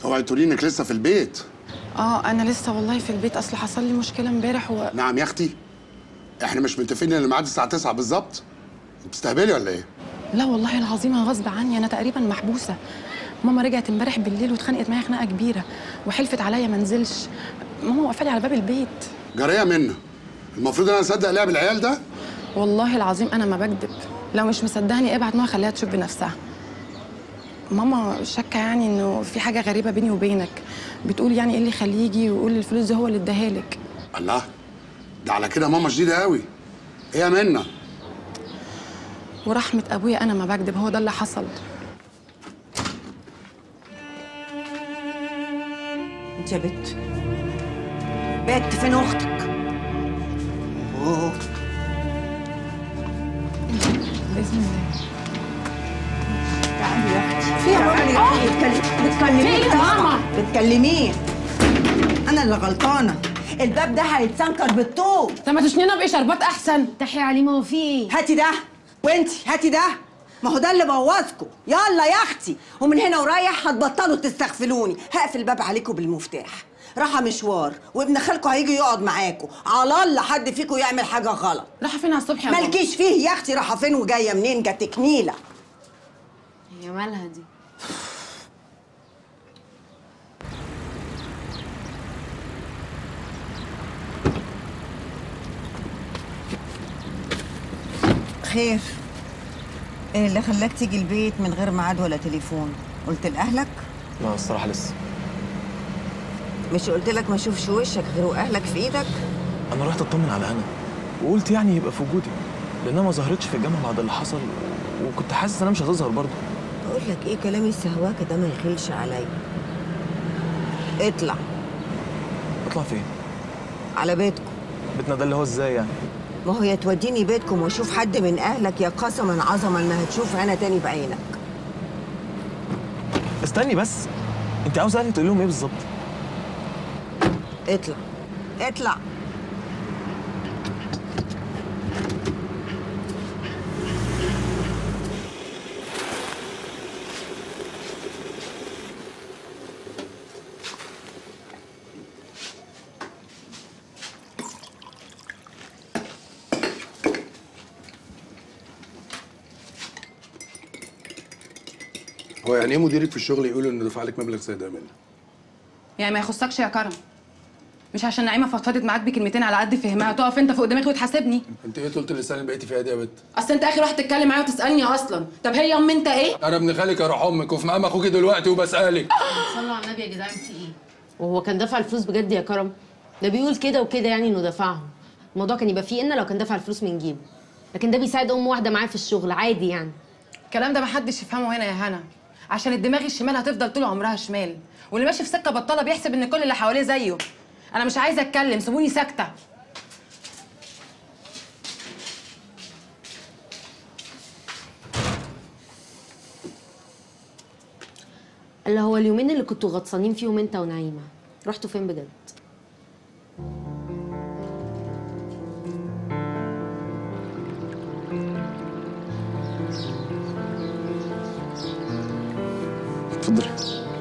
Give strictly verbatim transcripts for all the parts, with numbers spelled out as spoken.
اوعي تقولي انك لسه في البيت. اه انا لسه والله في البيت، اصل حصل لي مشكله امبارح و... نعم يا اختي، احنا مش متفقين ان الميعاد الساعه تسعة بالظبط؟ بتستهبلي ولا ايه؟ لا والله العظيم غصب عني، انا تقريبا محبوسه. ماما رجعت امبارح بالليل واتخانقت معايا خناقه كبيره وحلفت عليا ما انزلش. ماما واقفه لي على باب البيت. جاريه منه، المفروض انا اصدق لعب العيال ده؟ والله العظيم انا ما بكذب، لو مش مصدقني ابعت ماما خليها تشوف بنفسها. ماما شاكه يعني انه في حاجه غريبه بيني وبينك، بتقول يعني ايه اللي يخليه يجي ويقول الفلوس دي هو اللي اداها لك. الله، ده على كده ماما شديده قوي. ايه يا منى؟ ورحمه ابويا انا ما بكذب، هو ده اللي حصل. انت يا بت بت فين اختك؟ اوه باذن الله. تعالي يا اختي. في يا بتكلميه ماما، بتكلميه. انا اللي غلطانه، الباب ده هيتسنكر بالطول. طب ما تشنينا بايه شربات احسن. تحيا عليه، ما هو في ايه؟ هاتي ده وانتي هاتي ده، ما هو ده اللي بوظكم. يلا يا اختي، ومن هنا ورايح هتبطلوا تستغفلوني. هقفل الباب عليكم بالمفتاح. راحه مشوار وابن خالكم هيجي يقعد معاكم، على الله حد فيكم يعمل حاجه غلط. رايحه فين على الصبح يا ماما؟ مالكيش فيه يا اختي، راحه فين وجايه منين؟ جاتك نيله. هي مالها دي؟ خير، ايه اللي خلاك تيجي البيت من غير ميعاد ولا تليفون؟ قلت لاهلك؟ لا الصراحه لسه. مش قلت لك ما اشوفش وشك غير واهلك في ايدك؟ انا رحت اطمن على انا، وقلت يعني يبقى في وجودي، لانها ما ظهرتش في الجامعه بعد اللي حصل، وكنت حاسس انها مش هتظهر برضه. بقول لك ايه، كلام السهواكه ده ما يخلش عليا. اطلع. اطلع فين؟ على بيتكم. بيتنا ده اللي هو ازاي يعني؟ ما هو يا توديني بيتكم واشوف حد من اهلك، يا قسما عظما ما هتشوف انا تاني بعينك. استني بس، انت عاوز اهلي تقول لهم ايه بالظبط؟ اطلع اطلع. هو يعني ايه مديرك في الشغل يقول انه دفع لك مبلغ زي ده منه؟ يعني ما يخصكش يا كرم، مش عشان نعيمه فضفضت معاك بكلمتين على قد فهمها تقف انت فوق دماغي وتحاسبني؟ انت ايه طولة اللسان اللي بقيتي فيها دي يا بت؟ اصل انت اخر واحد تتكلم معايا وتسالني اصلا. طب هي ام انت ايه؟ انا ابن خالك اروح امك وفي مقام اخوكي دلوقتي وبسالك. صلوا على النبي يا جدعان، في ايه؟ وهو كان دفع الفلوس بجد يا كرم؟ ده بيقول كده وكده يعني انه دفعهم. الموضوع كان يبقى فيه ان لو كان دفع الفلوس من جيبه، لكن ده بيساعد ام واحده معاه في الشغل عادي يعني. الكلام ده محدش يفهمه هنا يا هنا، عشان الدماغ الشمال هتفضل طول عمرها شمال، واللي ماشي في سكه بطاله بيحسب ان كل اللي حواليه زيه. انا مش عايزه اتكلم، سيبوني ساكته. اللي هو اليومين اللي كنتوا غطسانين فيهم انت ونعيمه، رحتوا فين بجد؟ اتفضلي.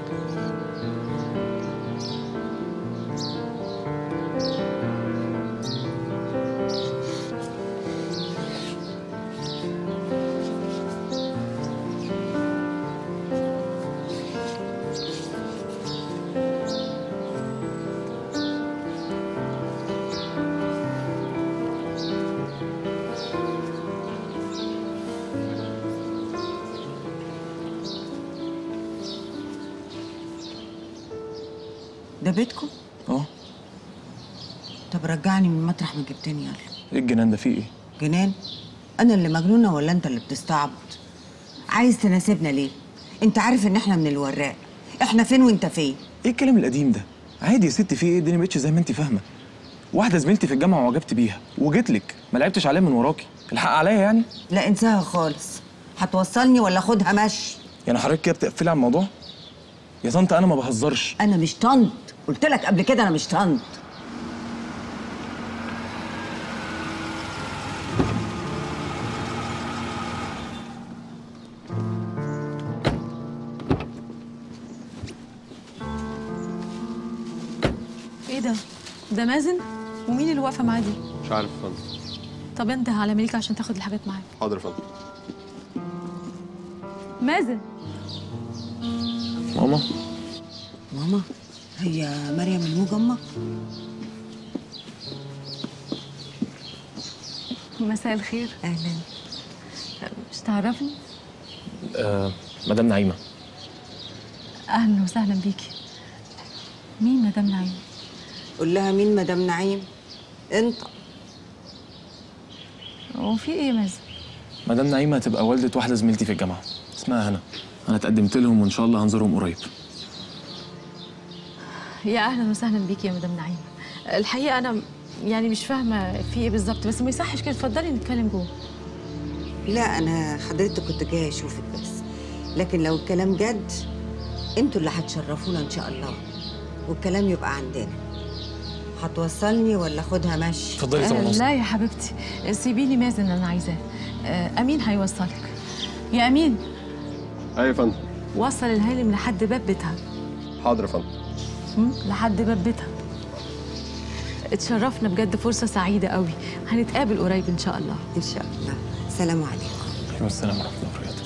ده بيتكم؟ اه. طب رجعني من مطرح ما جبتني. يلا. ايه الجنان ده؟ فيه ايه؟ جنان؟ انا اللي مجنونه ولا انت اللي بتستعبط؟ عايز تناسبنا ليه؟ انت عارف ان احنا من الوراق، احنا فين وانت فين؟ ايه الكلام القديم ده؟ عادي يا ستي، فيه ايه؟ الدنيا مبقتش زي ما انت فاهمه. واحده زميلتي في الجامعه وعجبت بيها وجيت لك، ما لعبتش عليها من وراكي، الحق عليا يعني؟ لا انساها خالص. هتوصلني ولا خدها مشي؟ يعني حضرتك كده بتقفلي على الموضوع؟ يا طنط انا ما بهزرش. انا مش طنط، قلت لك قبل كده انا مش طنط. ايه ده؟ ده مازن؟ ومين اللي واقفه معاه دي؟ مش عارف يا فندم. طب انت على مليكه عشان تاخد الحاجات معاك. حاضر يا فندم. مازن. ماما ماما، هي مريم الموج امك؟ مساء الخير. اهلا. مش تعرفني؟ آه مدام نعيمه. اهلا وسهلا بيكي. مين مدام نعيمه؟ قول لها مين مدام نعيم؟ انت. هو في ايه يا مازن؟ مدام نعيمه هتبقى والده واحده زميلتي في الجامعه اسمها هنا. انا اتقدمت لهم وان شاء الله هنزورهم قريب. يا اهلا وسهلا بيكي يا مدام نعيمه. الحقيقه انا يعني مش فاهمه في ايه بالظبط، بس ما يصحش كده. اتفضلي نتكلم جوه. لا انا حضرتك كنت جايه اشوفك بس، لكن لو الكلام جد انتوا اللي هتشرفونا ان شاء الله، والكلام يبقى عندنا. هتوصلني ولا خدها مشي؟ اتفضلي طبعا. آه لا يا حبيبتي، سيبي لي مازن انا عايزاه. آه امين هيوصلك. يا امين. ايوه يا فندم. وصل الهانم لحد باب بيتها. حاضر يا فندم. مم، لحد باب بيتها. اتشرفنا بجد، فرصه سعيده قوي. هنتقابل قريب ان شاء الله. ان شاء الله. سلام عليكم. عليكم السلام ورحمه الله وبركاته.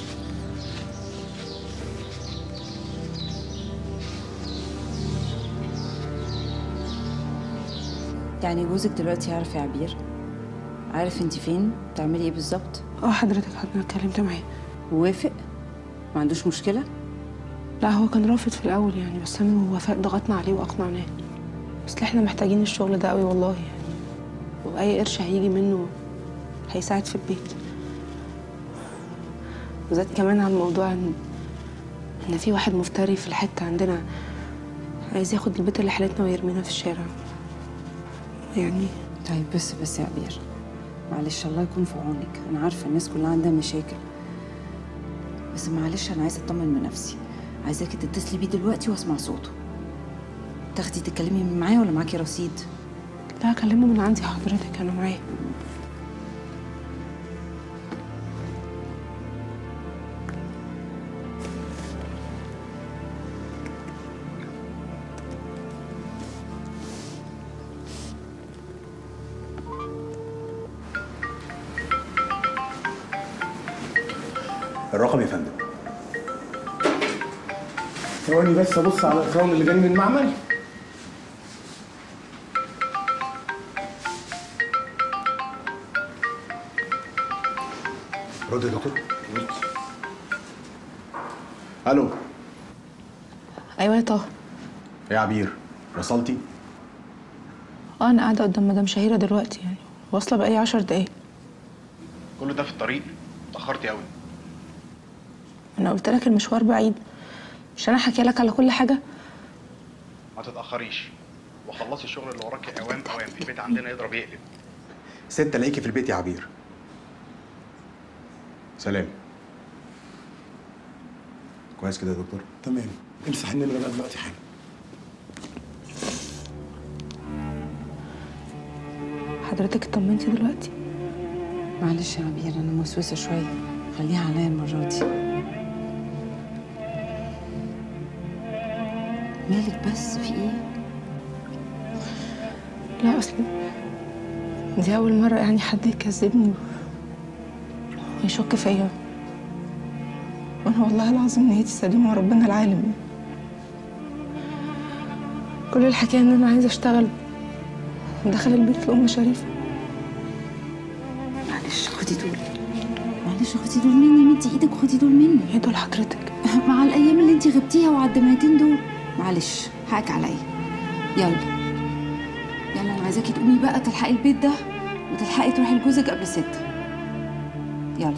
يعني جوزك دلوقتي عارف يا عبير؟ عارف انت فين؟ بتعملي ايه بالظبط؟ اه حضرتك حضرتك اتكلمت معاه. ووافق؟ ما عندوش مشكلة؟ لا هو كان رافض في الاول يعني، بس انا ووفاء ضغطنا عليه واقنعناه. بس احنا محتاجين الشغل ده قوي والله يعني، واي قرش هيجي منه هيساعد في البيت. وزاد كمان على الموضوع ان ان في واحد مفتري في الحته عندنا عايز ياخد البيت اللي حالتنا ويرمينا في الشارع يعني. طيب بس بس يا عبير، معلش الله يكون في عونك. انا عارفة الناس كلها عندها مشاكل، بس معلش انا عايزة اطمن من نفسي. عايزاكي تتصلي بيه دلوقتي واسمع صوته. تاخدي تتكلمي معاه ولا معاكي رصيد؟ لا هكلمه من عندي حضرتك، انا معاه. الرقم يا فندم. ثواني بس ابص على الفرن اللي جاي من المعمل. رد يا دكتور. الو. ايوه يا طه. يا عبير وصلتي؟ اه انا قاعده قدام مدام شهيره دلوقتي يعني، واصله بقالي عشر دقايق. كل ده في الطريق؟ اتاخرتي قوي. انا قلت لك المشوار بعيد، مش انا حكي لك على كل حاجه؟ ما تتاخريش وخلصي الشغل اللي وراكي اوام اوام. في البيت عندنا يضرب يقلب. ست الاقيكي في البيت يا عبير. سلام. كويس كده يا دكتور؟ تمام. امسح النمره بقى دلوقتي حالا. حضرتك اطمنتي دلوقتي؟ معلش يا عبير انا موسوسة شوية، خليها عليا المرة دي. مالك بس؟ في ايه؟ لا اصلا دي اول مره يعني حد يكذبني ويشك فيا، وانا والله العظيم نيتي سليمه وربنا العالم. كل الحكايه ان انا عايزه اشتغل ودخل البيت لام شريفه. معلش خدي دول، معلش خدي دول مني. مدي ايدك وخدي دول مني. ايه دول حضرتك؟ مع الايام اللي انت غبتيها وعلى الدمعتين دول. معلش حقك عليا. يلا يلا انا عايزاكي تقومي بقى تلحقي البيت ده وتلحقي تروحي لجوزك قبل ستة. يلا.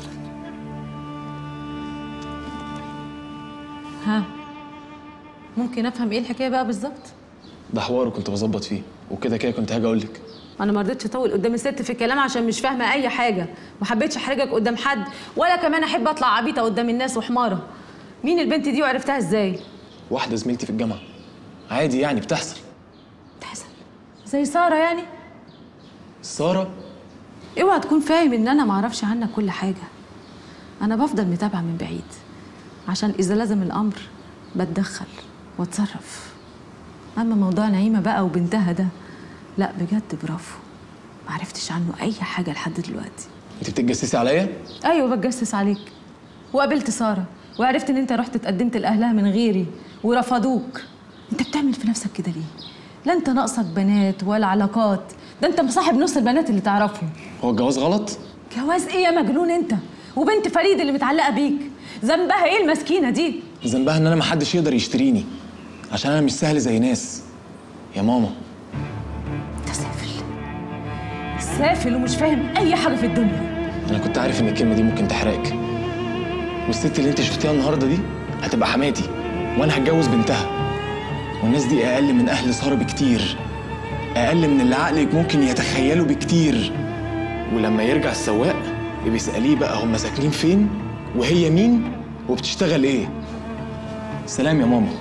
ها، ممكن افهم ايه الحكايه بقى بالظبط؟ ده حوار كنت بظبط فيه، وكده كده كنت هاجي اقول لك. انا ما رضيتش اطول قدام الست في الكلام عشان مش فاهمه اي حاجه، ما حبيتش احرجك قدام حد، ولا كمان احب اطلع عبيطه قدام الناس وحماره. مين البنت دي وعرفتها ازاي؟ واحده زميلتي في الجامعه. عادي يعني بتحصل. بتحصل زي ساره يعني؟ ساره؟ اوعى تكون فاهم ان انا ما اعرفش عنك كل حاجه. انا بفضل متابعه من بعيد، عشان اذا لازم الامر بتدخل واتصرف. اما موضوع نعيمه بقى وبنتها ده، لا بجد برافو، ما عرفتش عنه اي حاجه لحد دلوقتي. انت بتتجسسي عليا؟ ايوه بتجسس عليك. وقابلت ساره وعرفت ان انت رحت اتقدمت لاهلها من غيري ورفضوك. انت بتعمل في نفسك كده ليه؟ لا انت ناقصك بنات ولا علاقات، ده انت مصاحب نص البنات اللي تعرفهم. هو الجواز غلط؟ جواز ايه يا مجنون انت؟ وبنت فريد اللي متعلقه بيك ذنبها ايه المسكينه دي؟ ذنبها ان انا محدش يقدر يشتريني عشان انا مش سهل زي ناس يا ماما. انت سافل سافل ومش فاهم اي حاجه في الدنيا. انا كنت عارف ان الكلمه دي ممكن تحرقك، والست اللي انت شفتيها النهارده دي هتبقى حماتي وانا هتجوز بنتها، والناس دي اقل من اهل ساره بكتير، اقل من اللي عقلك ممكن يتخيله بكتير. ولما يرجع السواق يبقى اساليه بقى هم ساكنين فين وهي مين وبتشتغل ايه. سلام يا ماما.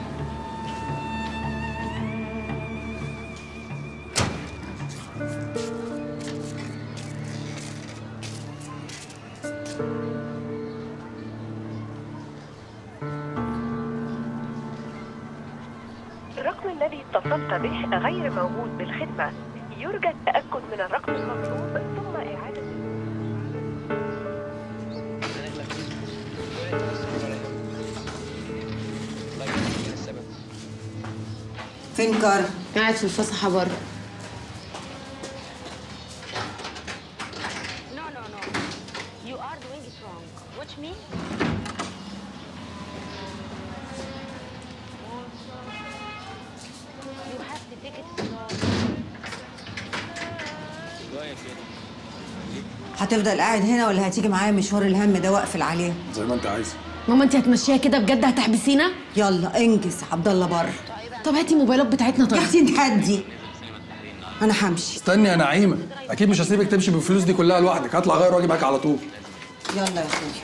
الرقم الذي اتصلت به غير موجود بالخدمة، يرجى التأكد من الرقم المطلوب ثم إعادة. فين كار؟ قاعد في الفسحة بره. No, no, no. You are doing it wrong. Watch me. You have to take it slow. هتفضل قاعد هنا ولا هتيجي معايا مشوار الهم ده واقفل عليه؟ زي ما انت عايزه. ماما انت هتمشيها كده بجد هتحبسينا؟ يلا انجز عبد الله بره. طب هاتي الموبايلات بتاعتنا. طيب يا اختي انت هدي، انا همشي. استني يا نعيمه، اكيد مش هسيبك تمشي بالفلوس دي كلها لوحدك، هطلع غير واجي معاك على طول. يلا يا اخويا.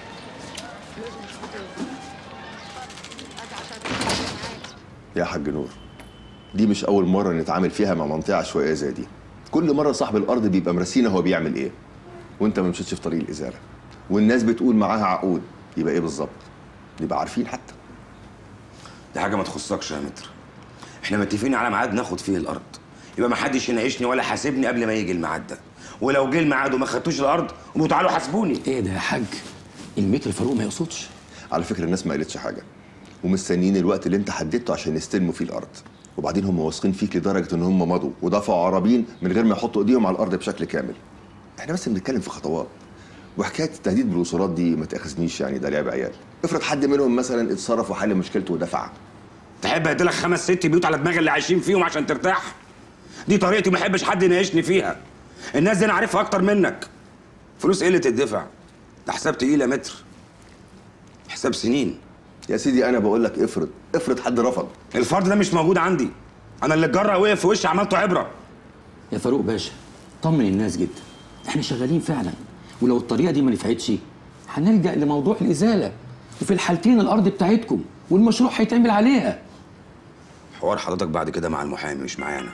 يا حاج نور، دي مش أول مرة نتعامل فيها مع منطقة عشوائية زي دي. كل مرة صاحب الأرض بيبقى مرسينا هو بيعمل إيه، وأنت ما مشيتش في طريق الإزالة، والناس بتقول معاها عقود، يبقى إيه بالظبط؟ نبقى عارفين حتى. دي حاجة ما تخصكش يا متر. إحنا متفقين على ميعاد ناخد فيه الأرض، يبقى ما حدش يناقشني ولا حاسبني قبل ما يجي الميعاد ده، ولو جه الميعاد وما خدتوش الأرض قوموا تعالوا حاسبوني. إيه ده يا حاج؟ المتر فاروق ما يقصدش. على فكرة الناس ما قالتش حاجة، ومستنيين الوقت اللي أنت حددته عشان يستلموا فيه الأرض. وبعدين هم واثقين فيك لدرجه ان هم مضوا ودفعوا عرابين من غير ما يحطوا ايديهم على الارض بشكل كامل. احنا بس بنتكلم في خطوات، وحكايه التهديد بالوصولات دي ما تاخذنيش، يعني ده لعب عيال. افرض حد منهم مثلا اتصرف وحل مشكلته ودفع. تحب اديلك خمس ست بيوت على دماغ اللي عايشين فيهم عشان ترتاح؟ دي طريقتي، ما احبش حد يناقشني فيها. الناس دي انا عارفها اكتر منك. فلوس ايه اللي تدفع؟ ده حساب تقيل يا متر، حساب سنين. يا سيدي انا بقول لك افرض افرض حد رفض. الفرض ده مش موجود عندي، انا اللي اتجرأ وقف في وشي عملته عبره. يا فاروق باشا طمن الناس جدا، احنا شغالين فعلا، ولو الطريقه دي ما نفعتش هنلجأ لموضوع الازاله، وفي الحالتين الارض بتاعتكم والمشروع هيتعمل عليها. حوار حضرتك بعد كده مع المحامي مش معايا انا.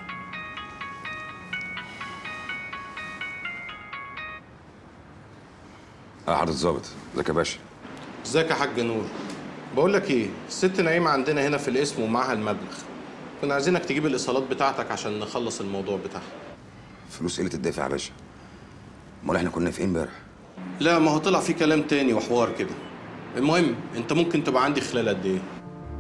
اه حضرتك الظابط، ازيك يا باشا؟ ازيك يا حاج نور؟ بقول لك ايه، الست نعيمه عندنا هنا في القسم ومعاها المبلغ، كنا عايزينك تجيب الايصالات بتاعتك عشان نخلص الموضوع بتاعها. فلوس ايه اللي تدفع يا باشا؟ امال احنا كنا في ايه امبارح؟ لا ما هو طلع في كلام تاني وحوار كده. المهم انت ممكن تبقى عندي خلال قد ايه؟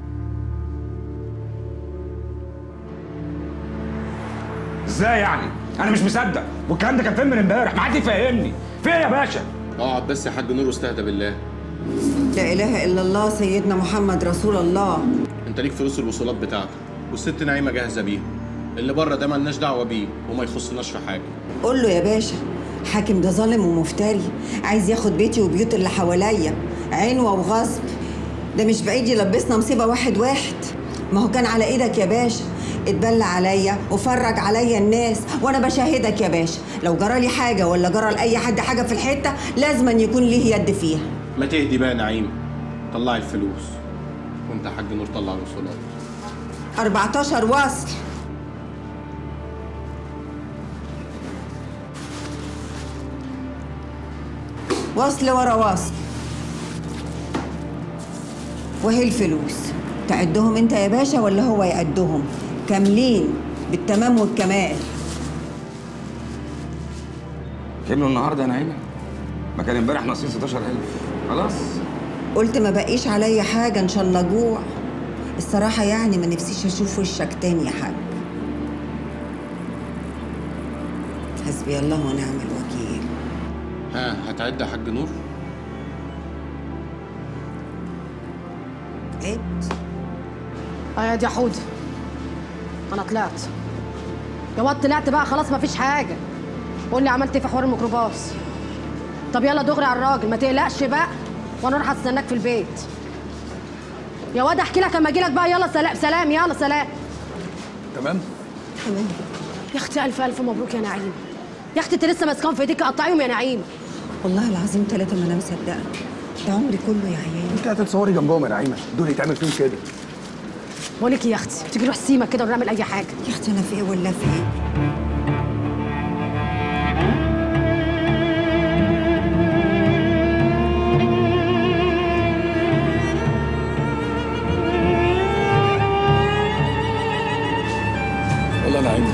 ازاي يعني؟ انا مش مصدق، والكلام ده كان فين من امبارح؟ ما حد يفهمني، في ايه يا باشا؟ اقعد بس يا حاج نور واستهدى بالله. لا اله الا الله سيدنا محمد رسول الله. انت ليك فلوس الوصولات بتاعتك، والست نعيمه جاهزه بيها. اللي بره ده مالناش دعوه بيه وما يخصناش في حاجه. قول له يا باشا حاكم ده ظالم ومفتري، عايز ياخد بيتي وبيوت اللي حواليا عنوه وغصب. ده مش بعيد يلبسنا مصيبه واحد واحد. ما هو كان على ايدك يا باشا، اتبلى عليا وفرج عليا الناس، وانا بشاهدك يا باشا. لو جرى لي حاجه ولا جرى لاي حد حاجه في الحته لازم أن يكون ليه يد فيها. ما تهدي بقى يا نعيم، طلعي الفلوس. وانت يا حاج نور طلع الوصولات. أربعتاشر وصل. وصل ورا وصل. وهي الفلوس تعدهم انت يا باشا ولا هو يعدهم؟ كاملين بالتمام والكمال. كملوا النهارده يا نعيمه؟ ما كان امبارح ناقصين ستاشر ألف. خلاص قلت ما بقيش عليا حاجه ان شاء الله جوع. الصراحه يعني ما نفسيش اشوف وشك تاني يا حاج. حسبي الله ونعم الوكيل. ها هتعد يا حاج نور؟ عد. اه يا دي يا حودة، انا طلعت يا واد، طلعت بقى خلاص مفيش حاجه. قول لي عملت ايه في حوار الميكروباص؟ طب يلا دغري على الراجل، ما تقلقش بقى وانا اروح استناك في البيت. يا واد احكي لك اما اجي لك بقى. يلا سلام سلام، يلا سلام. تمام تمام يا اختي. الف الف مبروك يا نعيم. يا اختي انت لسه ماسكاهم في ايديك، قطعيهم يا نعيم. والله العظيم ثلاثه ما انا مصدقه، ده عمري كله يا عيال. انت هتتصوري جنبهم يا نعيمه؟ دول يتعمل فيهم كده. بقول لك ايه يا اختي، تيجي نروح سيما كده ونعمل اي حاجه. يا اختي انا في ايه ولا في ايه؟ والله نعيمه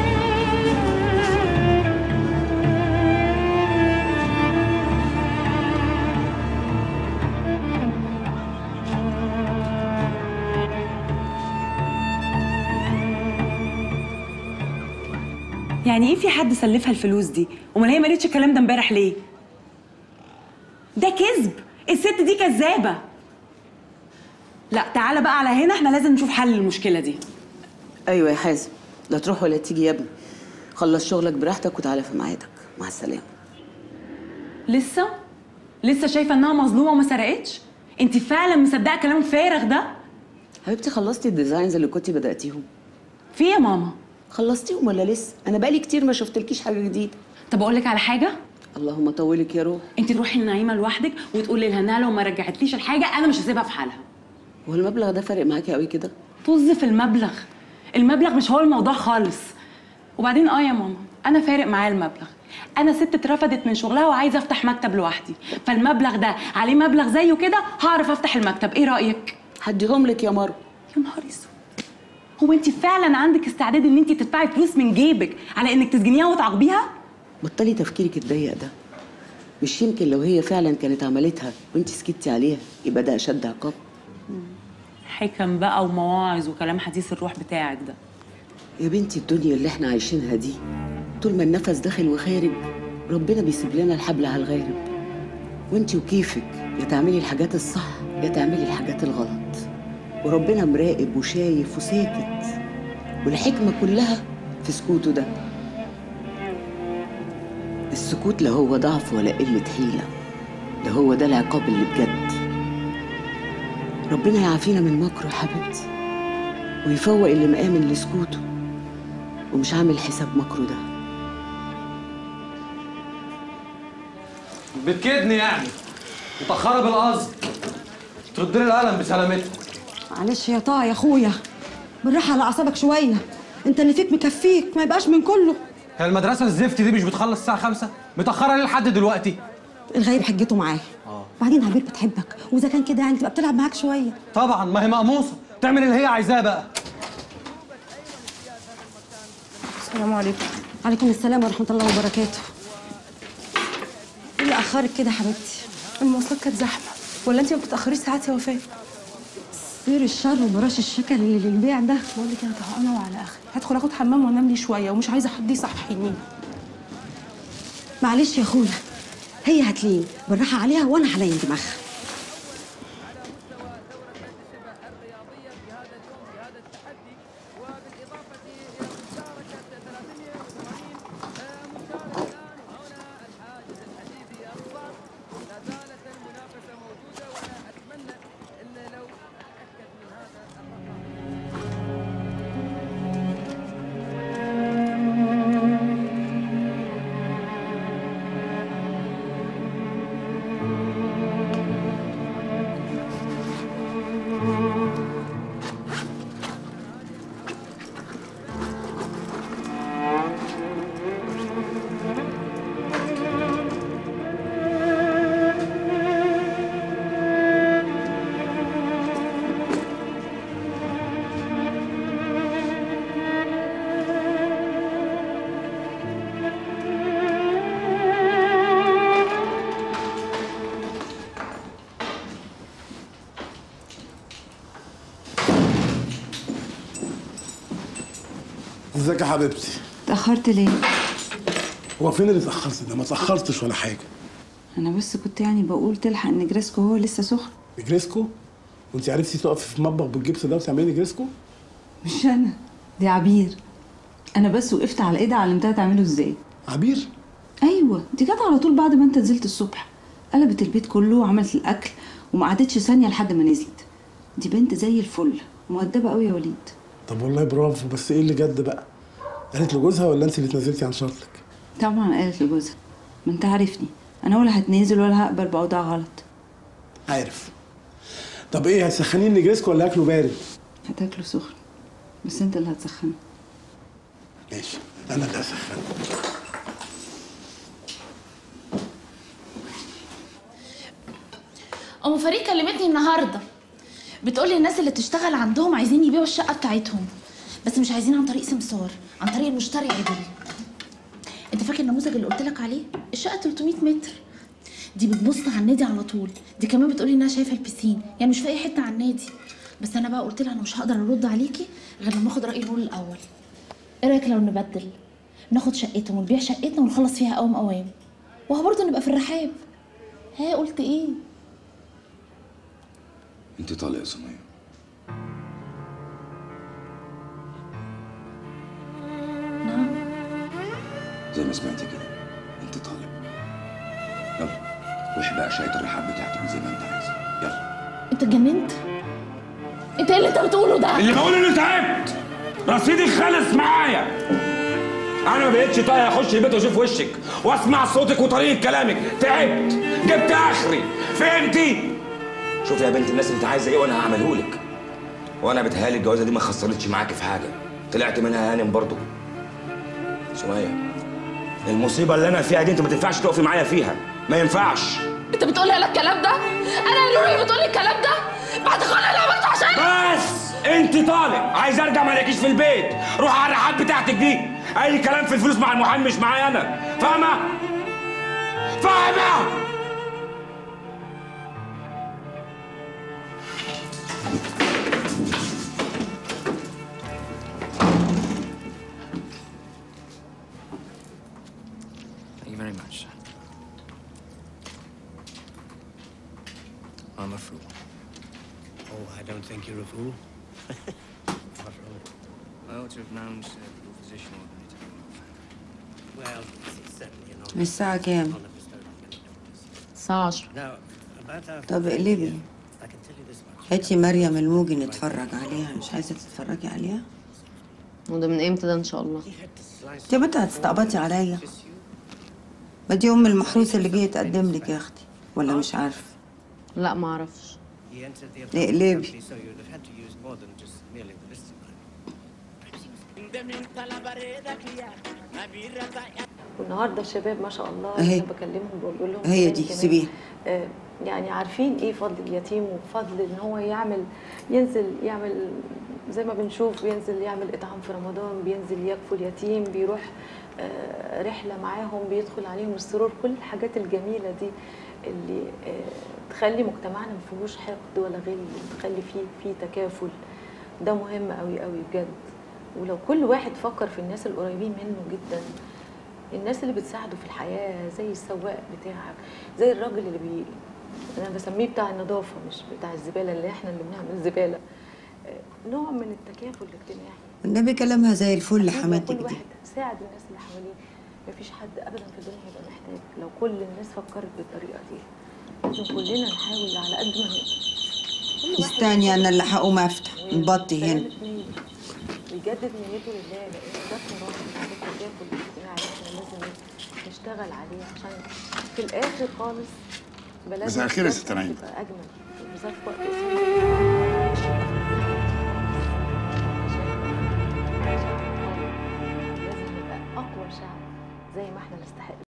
يعني ايه في حد سلفها الفلوس دي؟ امال هي ما قالتش الكلام ده امبارح ليه؟ ده كذب، الست دي كذابه. لا تعالى بقى على هنا، احنا لازم نشوف حل للمشكله دي. ايوه يا حازم، لا تروح ولا تيجي يا ابني. خلص شغلك براحتك وتعالى في ميعادك. مع السلامه. لسه؟ لسه شايفه انها مظلومه وما سرقتش؟ انت فعلا مصدقه كلام الفارغ ده؟ حبيبتي خلصتي الديزاينز اللي كنتي بداتيهم؟ في ايه يا ماما؟ خلصتيهم ولا لسه؟ انا بقالي كتير ما شفتلكيش حاجه جديده. طب اقول لك على حاجه؟ اللهم طولك يا روح. انت تروحي لنعيمه لوحدك وتقولي لها انها لو ما رجعتليش الحاجه انا مش هسيبها في حالها. هو المبلغ ده فارق معاكي قوي كده؟ طز في المبلغ. المبلغ مش هو الموضوع خالص. وبعدين اه يا ماما، انا فارق معايا المبلغ. انا ست اترفدت من شغلها وعايزه افتح مكتب لوحدي، فالمبلغ ده عليه مبلغ زيه كده هعرف افتح المكتب. ايه رايك؟ هديهم لك يا مروه. يا نهار اسود، هو انت فعلا عندك استعداد ان انت تدفعي فلوس من جيبك على انك تسجنيها وتعاقبيها؟ بطلي تفكيرك الضيق ده. مش يمكن لو هي فعلا كانت عملتها وانت سكتي عليها يبقى ده اشد عقاب؟ حكم بقى ومواعظ وكلام حديث الروح بتاعك ده. يا بنتي الدنيا اللي احنا عايشينها دي طول ما النفس داخل وخارج ربنا بيسيب لنا الحبل على الغارب. وانت وكيفك يا تعملي الحاجات الصح يا تعملي الحاجات الغلط، وربنا مراقب وشايف وساكت، والحكمة كلها في سكوته ده. السكوت لا هو ضعف ولا قلة حيلة، ده هو ده العقاب اللي بجد. ربنا يعافينا من مكره يا حبيبتي، ويفوق اللي مآمن لسكوته ومش عامل حساب مكره ده. بتكدني يعني متأخرة بالقصد، تردلي القلم بسلامتها. معلش يا طه يا اخويا، بالراحه على اعصابك شويه. انت اللي فيك مكفيك، ما يبقاش من كله. هي المدرسة الزفت دي مش بتخلص الساعة خمسة؟ متأخرة ليه لحد دلوقتي؟ الغايب حجته معاه. اه بعدين عبير بتحبك، واذا كان كده يعني تبقى بتلعب معاك شويه. طبعا، ما هي مقموصة تعمل اللي هي عايزاه بقى. السلام عليكم. عليكم السلام ورحمه الله وبركاته. ايه اللي اخرك كده يا حبيبتي؟ المواصلات كانت زحمه. ولا انت ما بتتاخريش ساعات يا وفاء؟ سير الشر وبراش الشكل اللي للبيع ده. بقول لك انا طهقانه وعلى اخر، هدخل اخد حمام وانام لي شويه، ومش عايزه حد يصحيني. معلش يا اخويا، هي هتلين بالراحه عليها وانا هلين دماغها. ازيك يا حبيبتي؟ اتأخرت ليه؟ هو فين اللي اتأخرت ده؟ ما اتأخرتش ولا حاجة. أنا بس كنت يعني بقول تلحق إن جريسكو هو لسه سخن. نجريسكو؟ وأنت عرفتي تقفي في المطبخ بالجبس ده وتعملي نجريسكو؟ مش أنا، دي عبير. أنا بس وقفت على إيدها علمتها تعمله إزاي. عبير؟ أيوه، دي جت على طول بعد ما أنت نزلت الصبح. قلبت البيت كله وعملت الأكل وما قعدتش ثانية لحد ما نزلت. دي بنت زي الفل، مؤدبة قوي يا وليد. طب والله برافو، بس إيه اللي جد بقى؟ قالت لجوزها ولا أنت اللي اتنازلتي عن شرطك؟ طبعا قالت لجوزها، ما أنت عارفني، أنا ولا هتنازل ولا هقبل بأوضاع غلط. عارف. طب إيه، هتسخنين نجريسكو ولا أكله بارد؟ هتاكله سخن، بس أنت اللي هتسخنه. ماشي، أنا اللي هسخنه. ام فريد كلمتني النهارده بتقولي الناس اللي بتشتغل عندهم عايزين يبيعوا الشقه بتاعتهم، بس مش عايزين عن طريق سمسار، عن طريق المشتري عدل. انت فاكر النموذج اللي قلت لك عليه؟ الشقه ثلاثمية متر، دي بتبص على النادي على طول، دي كمان بتقولي انها شايفه البسين، يعني مش في اي حته على النادي. بس انا بقى قلت لها انا مش هقدر ارد عليكي غير لما اخد راي نور الاول. ايه رايك لو نبدل؟ ناخد شقتهم ونبيع شقتنا ونخلص فيها قوام قوام، وهو برضه نبقى في الرحاب. ها قلت ايه؟ انت طالق يا سمية. نعم. زي ما سمعتي كده، انت طالق. يلا روحي بقى شاية الرحاب بتاعتك زي ما انت عايزة، يلا. انت اتجننت؟ انت ايه اللي انت بتقوله ده؟ اللي بقوله اني تعبت، رصيدي خلص معايا. انا ما بقتش طايق اخش البيت واشوف وشك واسمع صوتك وطريقة كلامك، تعبت، جبت اخري، فهمتي؟ شوفي يا بنت الناس انت عايزه ايه وانا هعمله لك. وانا بتهيألي الجوازه دي ما خسرتش معاكي في حاجه، طلعت منها هانم برضه. سمية، المصيبه اللي انا فيها دي انت ما تنفعش تقفي معايا فيها، ما ينفعش. انت بتقولي على الكلام ده؟ انا يا نور اللي بتقولي الكلام ده؟ بعد كل اللي عملته عشان بس انت طالق، عايز ارجع ما الاقيش في البيت، روح على الرحاب بتاعتك دي، اي كلام في الفلوس مع المحامي مش معايا انا، فاهمه؟ فاهمه؟ Thank you very much. I'm a fool. Oh, I don't think you're a fool. Not really. I ought to have known uh, your physician ordered me to come off. Well, it's certainly not. الساعة كام؟ الساعة عشرة. Now, about our طب اقلبي. I can tell you this much. هاتي مريم الموجي نتفرج عليها، مش عايزة تتفرجي عليها؟ وده من امتى ده ان شاء الله؟ انت يا بنت هتستقبطي عليا؟ ما دي ام المحروسة اللي جاية تقدم لك يا اختي، ولا مش عارفة؟ لا ما اعرفش. اقلبي. والنهارده الشباب ما شاء الله أهي. انا بكلمهم بقول لهم هي كمان دي، كمان، سيبيها. آه، يعني عارفين ايه فضل اليتيم وفضل ان هو يعمل ينزل يعمل زي ما بنشوف، بينزل يعمل اطعام في رمضان، بينزل يكفل اليتيم، بيروح آه، رحله معاهم، بيدخل عليهم السرور، كل الحاجات الجميله دي اللي آه، تخلي مجتمعنا ما فيهوش حقد ولا غل، تخلي فيه فيه تكافل. ده مهم قوي قوي بجد. ولو كل واحد فكر في الناس القريبين منه جدا، الناس اللي بتساعده في الحياه، زي السواق بتاعك، زي الراجل اللي بي انا بسميه بتاع النظافه مش بتاع الزباله، اللي احنا اللي بنعمل زباله. آه، نوع من التكافل الاجتماعي. النبي كلامها زي الفل حماتك كل دي. واحد ساعد الناس اللي حواليه، مفيش حد ابدا في الدنيا هيبقى محتاج. لو كل الناس فكرت بالطريقه دي، لازم كلنا نحاول على قد ما نقدر. كل واحد استني انا اللي هقوم افتح نبطي هنا. ويجدد نيته لله، لان ده تراث التكافل الاجتماعي احنا لازم نشتغل عليه عشان في الاخر خالص بلدنا مساء الخير يا ست نعيم. تبقى اجمل، بالذات في وقت قصير. لازم نبقى اقوى شعب زي ما احنا نستحق.